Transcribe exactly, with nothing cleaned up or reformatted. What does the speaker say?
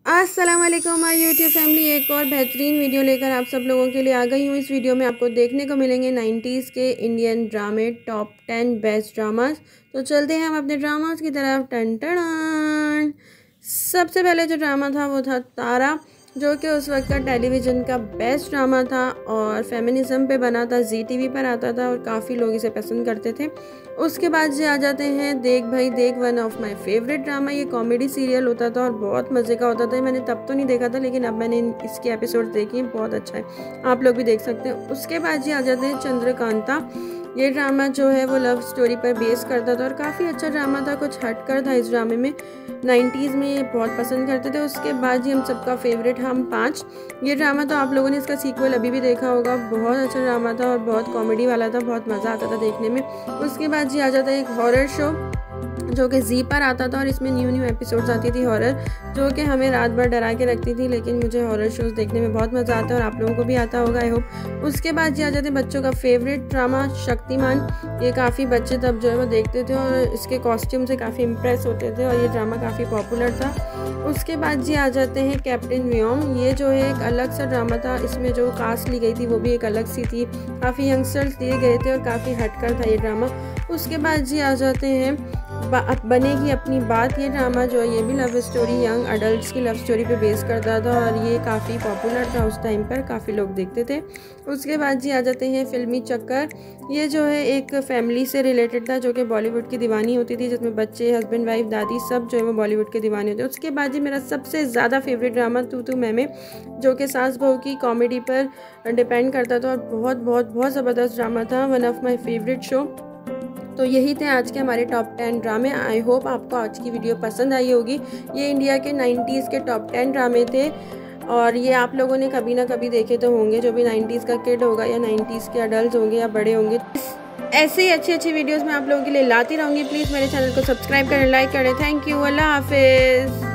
अस्सलाम वालेकुम my YouTube family, एक और बेहतरीन वीडियो लेकर आप सब लोगों के लिए आ गई हूँ। इस वीडियो में आपको देखने को मिलेंगे नाइन्टीज़ के इंडियन ड्रामे, टॉप टेन बेस्ट ड्रामास। तो चलते हैं हम अपने ड्रामास की तरफ। टन टन सबसे पहले जो ड्रामा था वो था तारा, जो कि उस वक्त का टेलीविज़न का बेस्ट ड्रामा था और फेमिनिज़म पे बना था, जी टीवी पर आता था और काफ़ी लोग इसे पसंद करते थे। उसके बाद से आ जाते हैं देख भाई देख, one of my favourite drama. ये कॉमेडी सीरियल होता था और बहुत मज़े का होता था। मैंने तब तो नहीं देखा था, लेकिन अब मैंने इसके एपिसोड देखे, बहुत अच्छा है, आप लोग भी देख सकते हैं। उसके बाद जी आ जाते हैं चंद्रकांता। ये ड्रामा जो है वो लव स्टोरी पर बेस करता था और काफ़ी अच्छा ड्रामा था, कुछ हटकर था इस ड्रामे में। नाइन्टीज़ में ये बहुत पसंद करते थे। उसके बाद जी हम सबका फेवरेट हम पाँच। ये ड्रामा तो आप लोगों ने इसका सीक्वल अभी भी देखा होगा, बहुत अच्छा ड्रामा था और बहुत कॉमेडी वाला था, बहुत मज़ा आता था देखने में। उसके बाद जी आ जाता है एक हॉरर शो जो कि जी पर आता था और इसमें न्यू न्यू एपिसोड्स आती थी हॉरर, जो कि हमें रात भर डरा के रखती थी। लेकिन मुझे हॉरर शोज़ देखने में बहुत मज़ा आता है और आप लोगों को भी आता होगा, आई होप। उसके बाद जी आ जाते हैं बच्चों का फेवरेट ड्रामा शक्तिमान। ये काफ़ी बच्चे तब जो है वो देखते थे और इसके कॉस्ट्यूम से काफ़ी इम्प्रेस होते थे और ये ड्रामा काफ़ी पॉपुलर था। उसके बाद जी आ जाते हैं कैप्टन व्योम। ये जो है एक अलग सा ड्रामा था, इसमें जो कास्ट ली गई थी वो भी एक अलग सी थी, काफ़ी यंगस्टर्स दिए गए थे और काफ़ी हटकर था ये ड्रामा। उसके बाद जी आ जाते हैं बनेगी अपनी बात। ये ड्रामा जो है ये भी लव स्टोरी, यंग अडल्ट्स की लव स्टोरी पे बेस करता था और ये काफ़ी पॉपुलर था उस टाइम पर, काफ़ी लोग देखते थे। उसके बाद जी आ जाते हैं फिल्मी चक्कर। ये जो है एक फैमिली से रिलेटेड था जो कि बॉलीवुड की दीवानी होती थी, जिसमें बच्चे, हस्बैंड वाइफ, दादी सब जो है वो बॉलीवुड के दीवाने होते हैं। उसके बाद जी मेरा सबसे ज़्यादा फेवरेट ड्रामा तू तू मैं में, जो कि सास बहू की कॉमेडी पर डिपेंड करता था और बहुत बहुत बहुत ज़बरदस्त ड्रामा था, one of my favourite show. तो यही थे आज के हमारे टॉप टेन ड्रामे। आई होप आपको आज की वीडियो पसंद आई होगी। ये इंडिया के नाइन्टीज़ के टॉप टेन ड्रामे थे और ये आप लोगों ने कभी ना कभी देखे तो होंगे, जो भी नाइन्टीज़ का किड होगा या नाइन्टीज़ के अडल्ट होंगे या बड़े होंगे। ऐसे ही अच्छी अच्छी वीडियोस मैं आप लोगों के लिए लाती रहूँगी। प्लीज़ मेरे चैनल को सब्सक्राइब करें, लाइक करें। थैंक यू, अल्लाह हाफिज़।